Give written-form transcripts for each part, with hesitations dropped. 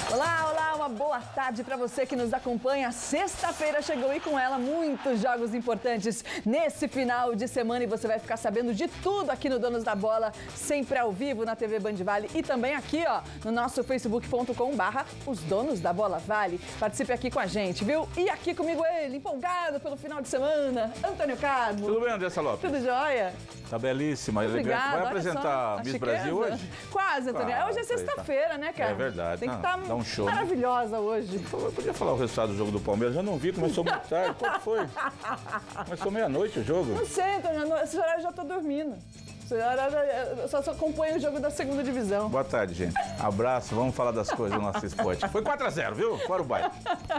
Olá, olá, uma boa tarde para você que nos acompanha. Sexta-feira chegou e com ela muitos jogos importantes nesse final de semana e você vai ficar sabendo de tudo aqui no Donos da Bola, sempre ao vivo na TV Band Vale e também aqui, ó, no nosso facebook.com/Os Donos da Bola Vale. Participe aqui com a gente, viu? E aqui comigo ele, empolgado pelo final de semana, Antônio Carmo. Tudo bem, Andressa Lopes? Tudo jóia? Tá belíssima, elegante. Vai apresentar a Miss Brasil hoje? Quase, Antônio. Hoje é sexta-feira, né, cara? É verdade. Tem que estar um show, maravilhosa hoje. Eu podia falar o resultado do jogo do Palmeiras, eu não vi, começou muito tarde. Qual que foi? Começou meia-noite o jogo? Não sei, Antônio, esse horário eu já tô dormindo. Eu só acompanho o jogo da segunda divisão. Boa tarde, gente. Abraço, vamos falar das coisas do nosso esporte. Foi 4-0, viu? Fora o baile.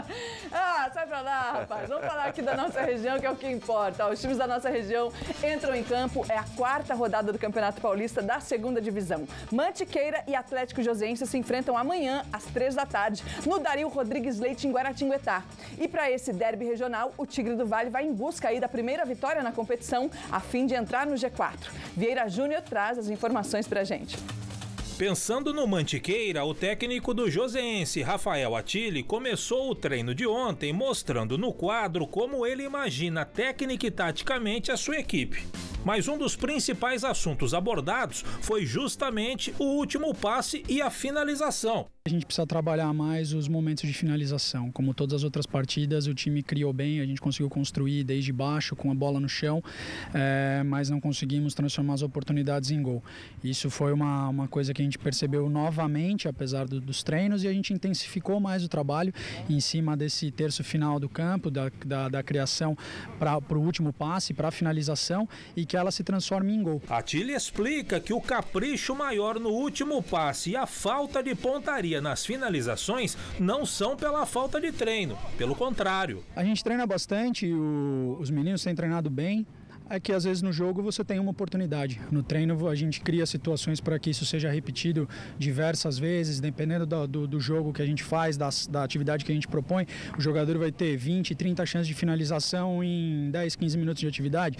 Sai pra lá, rapaz. Vamos falar aqui da nossa região, que é o que importa. Os times da nossa região entram em campo. É a quarta rodada do Campeonato Paulista da segunda divisão. Mantiqueira e Atlético Joseense se enfrentam amanhã, às 3 da tarde, no Dario Rodrigues Leite, em Guaratinguetá. E para esse derby regional, o Tigre do Vale vai em busca aí da primeira vitória na competição, a fim de entrar no G4. Vieira Júnior traz as informações pra gente. Pensando no Mantiqueira, o técnico do Joseense, Rafael Attili, começou o treino de ontem mostrando no quadro como ele imagina técnica e taticamente a sua equipe. Mas um dos principais assuntos abordados foi justamente o último passe e a finalização. A gente precisa trabalhar mais os momentos de finalização. Como todas as outras partidas, o time criou bem, a gente conseguiu construir desde baixo, com a bola no chão, mas não conseguimos transformar as oportunidades em gol. Isso foi uma coisa que a gente percebeu novamente, apesar dos treinos, e a gente intensificou mais o trabalho em cima desse terço final do campo, da criação para o último passe, para a finalização, e que ela se transforme em gol. Attili explica que o capricho maior no último passe e a falta de pontaria nas finalizações não são pela falta de treino, pelo contrário. A gente treina bastante, os meninos têm treinado bem. É que às vezes no jogo você tem uma oportunidade. No treino a gente cria situações para que isso seja repetido diversas vezes, dependendo do jogo que a gente faz, da atividade que a gente propõe, o jogador vai ter 20, 30 chances de finalização em 10, 15 minutos de atividade.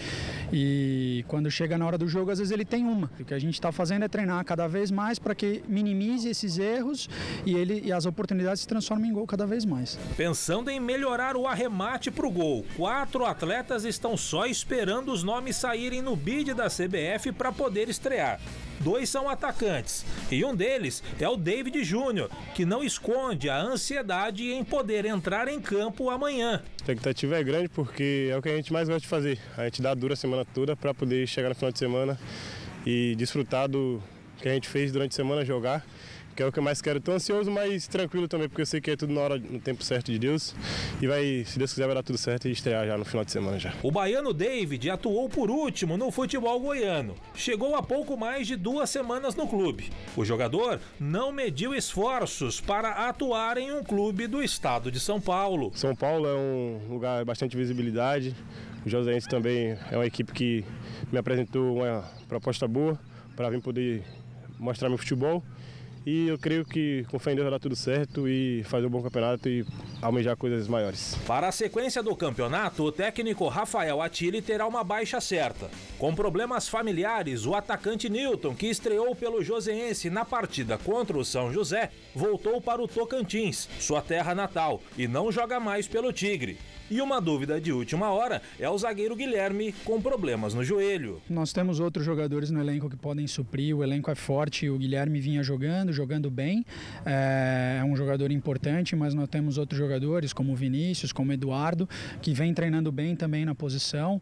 E quando chega na hora do jogo, às vezes ele tem uma. O que a gente está fazendo é treinar cada vez mais para que minimize esses erros e as oportunidades se transformem em gol cada vez mais. Pensando em melhorar o arremate para o gol, 4 atletas estão só esperando os nomes saírem no bid da CBF para poder estrear. 2 são atacantes e um deles é o David Júnior, que não esconde a ansiedade em poder entrar em campo amanhã. A expectativa é grande porque é o que a gente mais gosta de fazer. A gente dá dura a semana toda para poder chegar no final de semana e desfrutar do que a gente fez durante a semana, jogar. Que é o que eu mais quero. Estou ansioso, mas tranquilo também, porque eu sei que é tudo na hora, no tempo certo de Deus. E se Deus quiser, vai dar tudo certo e estrear já no final de semana já. O baiano David atuou por último no futebol goiano. Chegou há pouco mais de 2 semanas no clube. O jogador não mediu esforços para atuar em um clube do estado de São Paulo. São Paulo é um lugar de bastante visibilidade. O Joseense também é uma equipe que me apresentou uma proposta boa para vir poder mostrar meu futebol. E eu creio que com fé em Deus vai dar tudo certo e fazer um bom campeonato e almejar coisas maiores. Para a sequência do campeonato, o técnico Rafael Attili terá uma baixa certa. Com problemas familiares, o atacante Newton, que estreou pelo Joseense na partida contra o São José, voltou para o Tocantins, sua terra natal, e não joga mais pelo Tigre. E uma dúvida de última hora é o zagueiro Guilherme, com problemas no joelho. Nós temos outros jogadores no elenco que podem suprir, o elenco é forte, o Guilherme vinha jogando bem, é um jogador importante, mas nós temos outros jogadores como o Vinícius, como o Eduardo, que vem treinando bem também na posição,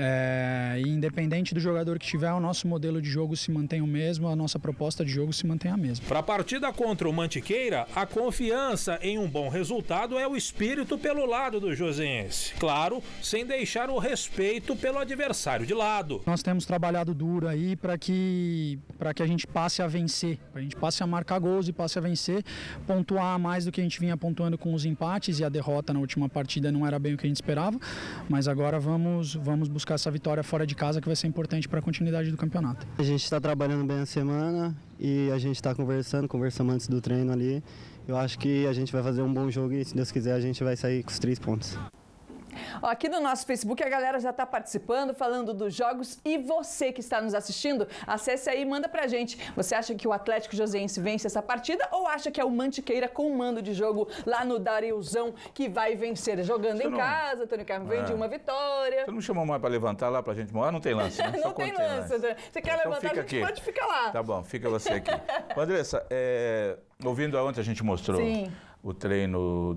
e independente do jogador que tiver, o nosso modelo de jogo se mantém o mesmo, a nossa proposta de jogo se mantém a mesma. Para a partida contra o Mantiqueira, a confiança em um bom resultado é o espírito pelo lado do Joseense. Claro, sem deixar o respeito pelo adversário de lado. Nós temos trabalhado duro aí para que a gente passe a vencer, para a gente passe a marcar gols e passe a vencer, pontuar mais do que a gente vinha pontuando com os empates, e a derrota na última partida não era bem o que a gente esperava, mas agora vamos buscar essa vitória fora de casa, que vai ser importante para a continuidade do campeonato. A gente está trabalhando bem a semana e a gente está conversamos antes do treino ali. Eu acho que a gente vai fazer um bom jogo e, se Deus quiser, a gente vai sair com os 3 pontos. Ó, aqui no nosso Facebook a galera já está participando, falando dos jogos. E você que está nos assistindo, acesse aí e manda pra gente. Você acha que o Atlético Joseense vence essa partida ou acha que é o Mantiqueira com mando de jogo lá no Dariuzão que vai vencer? Jogando em casa, Antônio Carmo vem de uma vitória. Você não chamou mais para levantar lá pra gente morar? Não tem lance, né? Não tem lance. Você quer então levantar, a gente pode ficar lá. Tá bom, fica você aqui. Andressa, ouvindo ontem a gente mostrou... Sim. O treino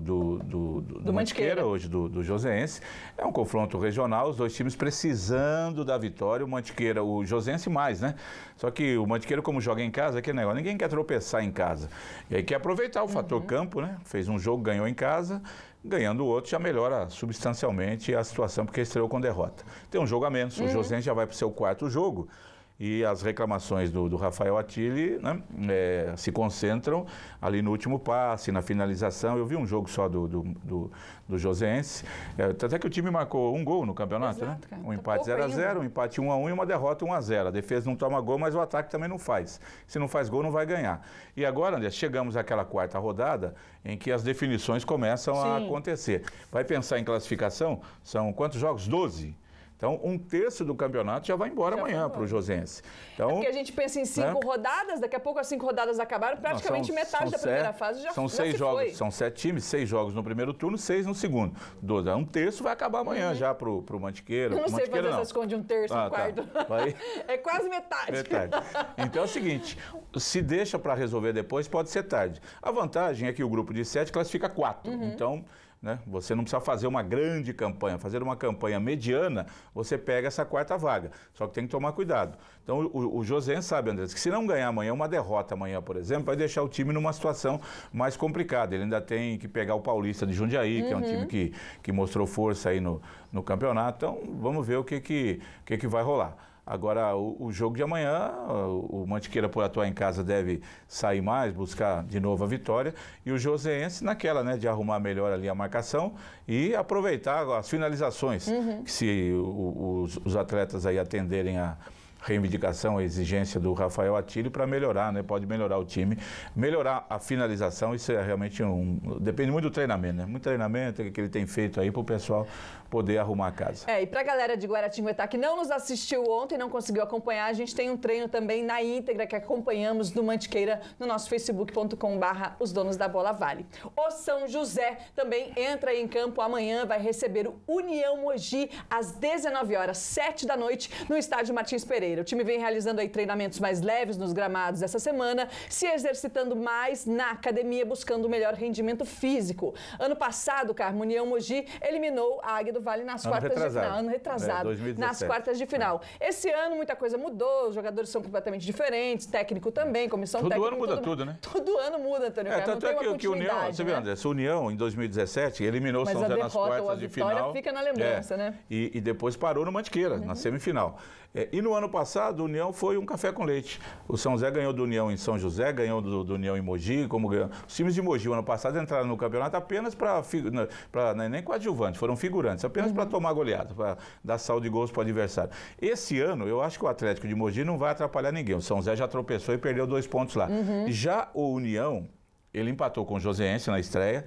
do Mantiqueira, hoje do Joseense. É um confronto regional, os dois times precisando da vitória. O Mantiqueira, o Joseense mais, né? Só que o Mantiqueira, como joga em casa, aquele negócio, ninguém quer tropeçar em casa. E aí quer aproveitar o fator campo, né? Fez um jogo, ganhou em casa, ganhando o outro já melhora substancialmente a situação, porque estreou com derrota. Tem um jogo a menos, o Joseense já vai para o seu 4º jogo. E as reclamações do Rafael Attili, né, se concentram ali no último passe, na finalização. Eu vi um jogo só do Joseense. Até que o time marcou um gol no campeonato, exato, né? Um empate 0-0, um empate 1-1 e uma derrota 1-0. A defesa não toma gol, mas o ataque também não faz. Se não faz gol, não vai ganhar. E agora, André, chegamos àquela 4ª rodada em que as definições começam a acontecer. Vai pensar em classificação? São quantos jogos? 12. Então, 1/3 do campeonato já vai embora amanhã para o Joseense. Então, porque a gente pensa em 5 rodadas, daqui a pouco as 5 rodadas acabaram, praticamente metade da primeira fase já são 6 jogos, foi. São 7 times, 6 jogos no primeiro turno, 6 no segundo. 12, 1/3 vai acabar amanhã já para o Mantiqueira. Eu não sei fazer essas contas de 1/3, 1/4. Tá. Vai... É quase metade. Então é o seguinte, se deixa para resolver depois, pode ser tarde. A vantagem é que o grupo de 7 classifica 4. Então... né? Você não precisa fazer uma grande campanha, fazer uma campanha mediana, você pega essa 4ª vaga. Só que tem que tomar cuidado. Então o Joseense sabe, André, que se não ganhar amanhã, uma derrota amanhã, por exemplo, vai deixar o time numa situação mais complicada. Ele ainda tem que pegar o Paulista de Jundiaí, que é um time que mostrou força aí no campeonato. Então vamos ver o que vai rolar. Agora, o jogo de amanhã, o Mantiqueira, por atuar em casa, deve sair mais, buscar de novo a vitória. E o Joseense naquela, né, de arrumar melhor ali a marcação e aproveitar as finalizações. Que se os atletas aí atenderem a reivindicação, a exigência do Rafael Attili para melhorar, né? Pode melhorar o time, melhorar a finalização, isso é realmente depende muito do treinamento, né? Muito treinamento que ele tem feito aí para o pessoal poder arrumar a casa. E para a galera de Guaratinguetá que não nos assistiu ontem e não conseguiu acompanhar, a gente tem um treino também na íntegra que acompanhamos do Mantiqueira no nosso facebook.com/os donos da bola vale. O São José também entra em campo amanhã, vai receber o União Mogi às 19 horas, 7 da noite, no estádio Martins Pereira. O time vem realizando aí treinamentos mais leves nos gramados essa semana, se exercitando mais na academia, buscando o melhor rendimento físico. Ano passado, Carmo, União Mogi eliminou a Águia do Vale nas quartas de final. Ano retrasado, 2017. Nas quartas de final. Esse ano muita coisa mudou, os jogadores são completamente diferentes, técnico também, comissão técnica. Todo ano muda tudo, né? Todo ano muda, Antônio Carmo. Tanto é que o União, você vê, André, essa União em 2017 eliminou o São José nas quartas de final. Mas a vitória fica na lembrança, né? E depois parou no Mantiqueira, na semifinal. E no ano passado, o União foi um café com leite. O São José ganhou do União em São José, ganhou do União em Mogi, como ganhou. Os times de Mogi, o ano passado, entraram no campeonato apenas nem coadjuvantes, foram figurantes, apenas para tomar goleada, para dar saldo de gols para o adversário. Esse ano, eu acho que o Atlético de Mogi não vai atrapalhar ninguém. O São José já tropeçou e perdeu 2 pontos lá. Já o União, ele empatou com o Joseense na estreia,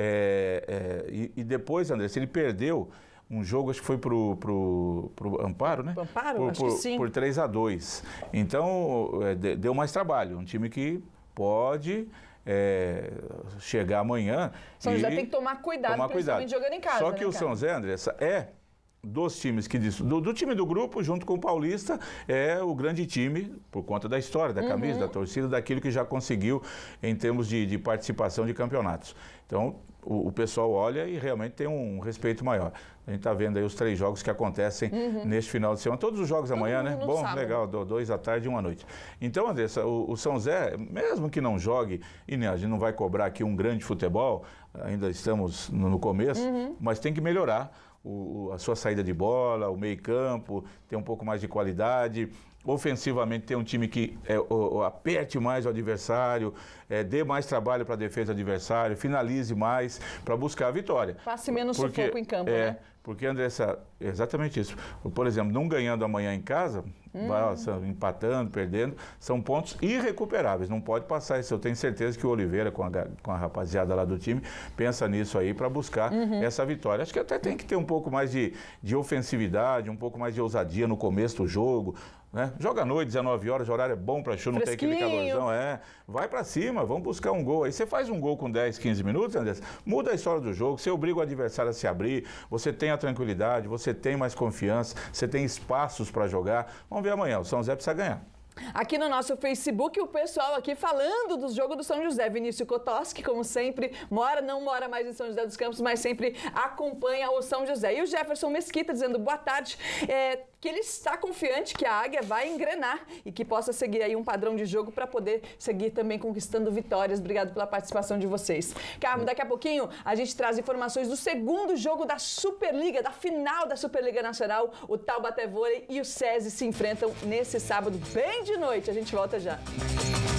e depois, André, se ele perdeu um jogo, acho que foi pro Amparo, né? Amparo, acho que sim. Por 3-2. Então, deu mais trabalho. Um time que pode chegar amanhã. São José tem que tomar cuidado, principalmente jogando em casa. Só que o São José, Andressa, dos times do time do grupo, junto com o Paulista, é o grande time, por conta da história, da camisa, da torcida, daquilo que já conseguiu em termos de participação de campeonatos. Então, o pessoal olha e realmente tem um respeito maior. A gente está vendo aí os 3 jogos que acontecem neste final de semana. Todos os jogos amanhã, né? Bom, sábado. Legal, 2 à tarde e 1 à noite. Então, Andressa, o São José, mesmo que não jogue, e a gente não vai cobrar aqui um grande futebol, ainda estamos no começo, mas tem que melhorar a sua saída de bola, o meio-campo, ter um pouco mais de qualidade. Ofensivamente, ter um time que aperte mais o adversário, dê mais trabalho para a defesa do adversário, finalize mais para buscar a vitória. Passe menos sufoco em campo, né? Porque, Andressa, exatamente isso. Por exemplo, não ganhando amanhã em casa, empatando, perdendo, são pontos irrecuperáveis, não pode passar isso. Eu tenho certeza que o Oliveira, com a rapaziada lá do time, pensa nisso aí para buscar essa vitória. Acho que até tem que ter um pouco mais de ofensividade, um pouco mais de ousadia no começo do jogo. Né? Joga à noite, 19 horas, o horário é bom para chuva, não tem aquele calorzão, vai para cima, vamos buscar um gol. Aí você faz um gol com 10, 15 minutos, André, muda a história do jogo, você obriga o adversário a se abrir, você tem a tranquilidade, você tem mais confiança, você tem espaços para jogar. Vamos ver amanhã, o São José precisa ganhar. Aqui no nosso Facebook, o pessoal aqui falando do jogo do São José. Vinícius Kotoski, como sempre, não mora mais em São José dos Campos, mas sempre acompanha o São José. E o Jefferson Mesquita dizendo boa tarde, que ele está confiante que a Águia vai engrenar e que possa seguir aí um padrão de jogo para poder seguir também conquistando vitórias. Obrigado pela participação de vocês. Carmo, daqui a pouquinho a gente traz informações do segundo jogo da Superliga, da final da Superliga Nacional. O Taubaté Vôlei e o SESI se enfrentam nesse sábado, bem de noite. A gente volta já.